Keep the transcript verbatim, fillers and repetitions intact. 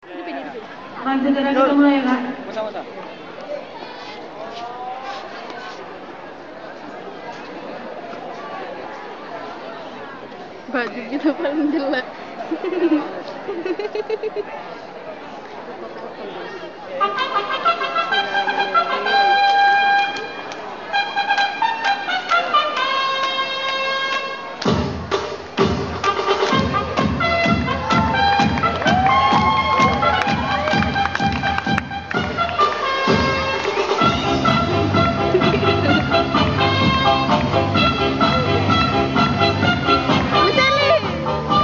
Akan segera kita mulai, Kak. Masa-masa. Baju kita paling jelek.